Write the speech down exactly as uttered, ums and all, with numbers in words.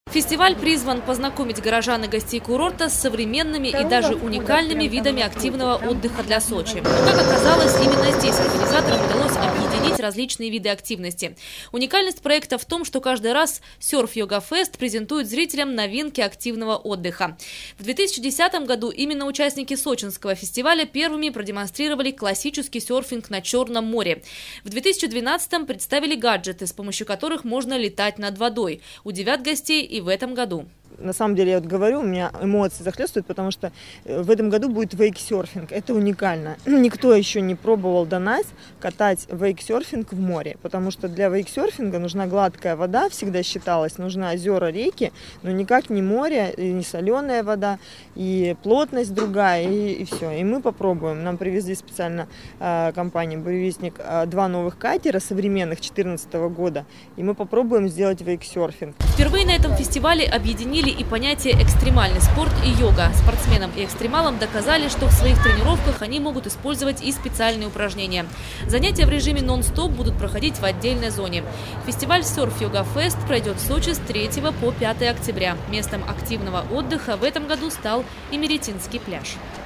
Фестиваль призван познакомить горожан и гостей курорта с современными и даже уникальными видами активного отдыха для Сочи. Но, как оказалось, именно здесь организаторам удалось объединить различные виды активности. Уникальность проекта в том, что каждый раз Surf Yoga Fest презентует зрителям новинки активного отдыха. В две тысячи десятом году именно участники сочинского фестиваля первыми продемонстрировали классический серфинг на Черном море. В две тысячи двенадцатом представили гаджеты, с помощью которых можно летать над водой. Удивят гостей и в этом году. На самом деле, я вот говорю, у меня эмоции захлестывают, потому что в этом году будет вейксерфинг. Это уникально. Никто еще не пробовал до нас катать вейксерфинг в море, потому что для вейксерфинга нужна гладкая вода, всегда считалось, нужны озера, реки, но никак не море, и не соленая вода, и плотность другая, и, и все. И мы попробуем. Нам привезли специально э, компания «Буревестник» э, два новых катера современных две тысячи четырнадцатого года, и мы попробуем сделать вейксерфинг. Впервые на этом фестивале объединили и понятие «экстремальный спорт» и «йога». Спортсменам и экстремалам доказали, что в своих тренировках они могут использовать и специальные упражнения. Занятия в режиме нон-стоп будут проходить в отдельной зоне. Фестиваль Surf Yoga Fest пройдет в Сочи с третьего по пятое октября. Местом активного отдыха в этом году стал Имеретинский пляж.